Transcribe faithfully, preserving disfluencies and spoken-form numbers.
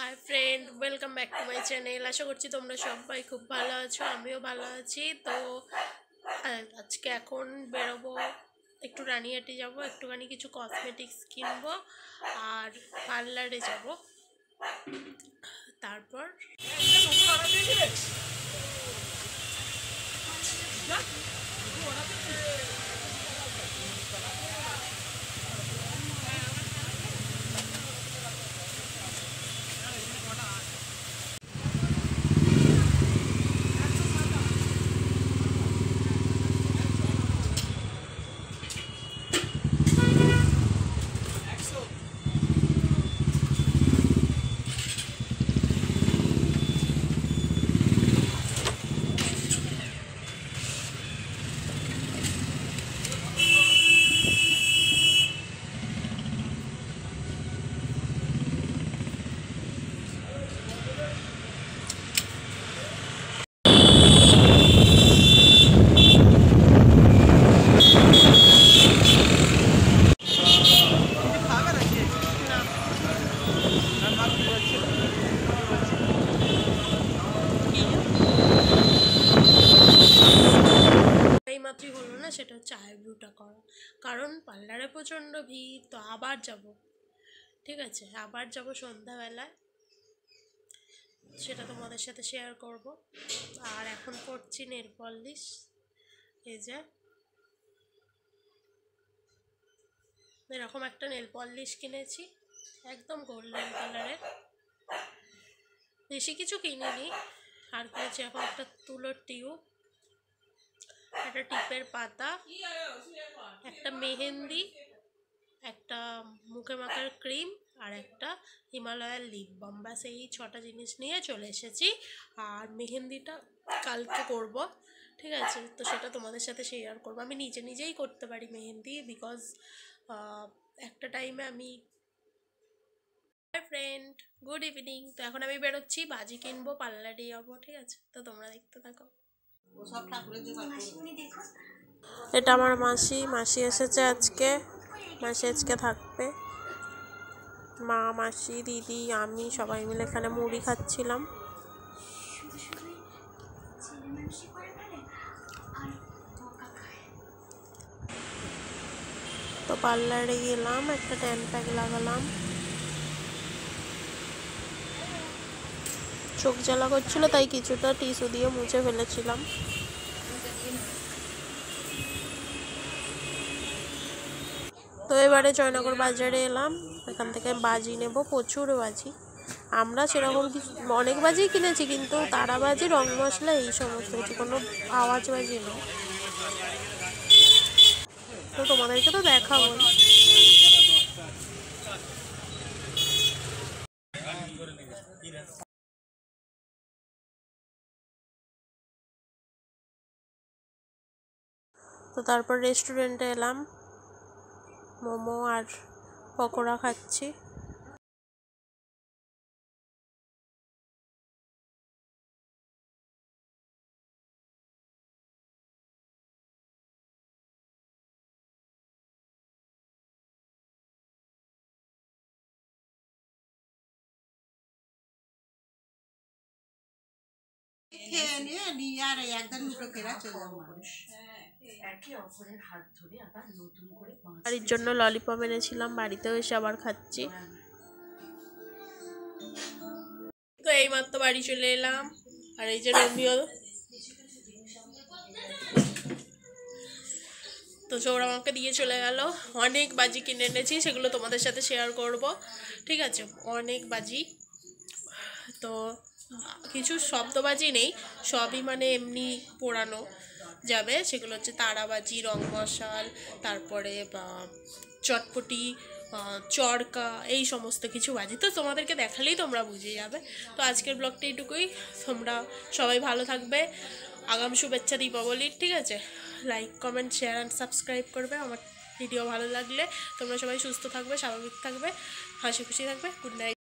High friend, welcome back to my channel. আশা করছি তোমরা সবাই খুব ভালো আছো, আমিও ভালো আছি। তো আজকে এখন বেরোবো, একটু রানিহাটি যাবো, একটুখানি কিছু কসমেটিক্স কিনবো আর পার্লারে যাব। তারপর এইমাত্রই হলো না, সেটা হচ্ছে আইব্রোটা করা, কারণ পার্লারে প্রচণ্ড ভিড়। তো আবার যাব, ঠিক আছে, আবার যাব সন্ধ্যাবেলায়, সেটা তোমাদের সাথে শেয়ার করব। আর এখন করছি নেল পলিশ। এই যে এরকম একটা নেল পলিশ কিনেছি, একদম গোল্ডেন কালারের। বেশি কিছু কিনিনি, আর কিনেছি এখন একটা তুলোর টিউব, একটা টিপের পাতা, একটা মেহেন্দি, একটা মুখে মাখার ক্রিম, আর একটা হিমালয়ার লিপ বাম। ব্যাস এই ছটা জিনিস নিয়ে চলে এসেছি। আর মেহেন্দিটা কালকে করব, ঠিক আছে, তো সেটা তোমাদের সাথে শেয়ার করবো। আমি নিজে নিজেই করতে পারি মেহেন্দি, বিকজ একটা টাইমে আমি ফ্রেন্ড গুড ইভিনিং। তো এখন আমি বেরোচ্ছি, বাজি কিনবো, পার্লারে যাবো, ঠিক আছে, তো তোমরা দেখতে থাকো। এটা আমার মাসি, মাসি এসেছে আজকে, মাসি আজকে থাকবে। মা, মাসি, দিদি, আমি সবাই মিলে এখানে মুড়ি খাচ্ছিলাম। তো পার্লারে গেলাম, একটা ট্যান প্যাক লাগালাম। চোখ জ্বালা করছিল, তাই কিছুটা টিস্যু দিয়ে মুছে ফেলেছিলাম। তো এবারে জয়নগর বাজারে এলাম, এখান থেকে বাজি নেব, প্রচুর বাজি। আমরা সেরকম কিছু অনেক বাজি কিনেছি, কিন্তু তারা বাজি, রং মশলা, এই সমস্ত কিছু, কোনো আওয়াজ বাজি নেই। তো তোমাদেরকে তো দেখাবো। তো তারপর রেস্টুরেন্টে এলাম, মোমো আর পকোড়া খাচ্ছি। বাড়ির জন্য ললিপপ এনেছিলাম, বাড়িতেও এসে আবার খাচ্ছি। তো এইমাত্র বাড়ি চলে এলাম, আর এই যে রোমিও, তো চোর আমাকে দিয়ে চলে গেল। অনেক বাজি কিনে এনেছি, সেগুলো তোমাদের সাথে শেয়ার করব, ঠিক আছে, অনেক বাজি। তো কিছু শব্দবাজি নেই, সবই মানে এমনি পোড়ানো যাবে। সেগুলো হচ্ছে তারাবাজি, রং মশাল, তারপরে চটপটি, চরকা, এই সমস্ত কিছু বাজি। তো তোমাদেরকে দেখালেই তোমরা বুঝে যাবে। তো আজকের ব্লগটা এইটুকুই, তোমরা সবাই ভালো থাকবে, আগাম শুভেচ্ছা দীপাবলির, ঠিক আছে। Like, comment, share and subscribe করবে আমার ভিডিও ভালো লাগলে। তোমরা সবাই সুস্থ থাকবে, স্বাভাবিক থাকবে, হাসি খুশি থাকবে। Good night.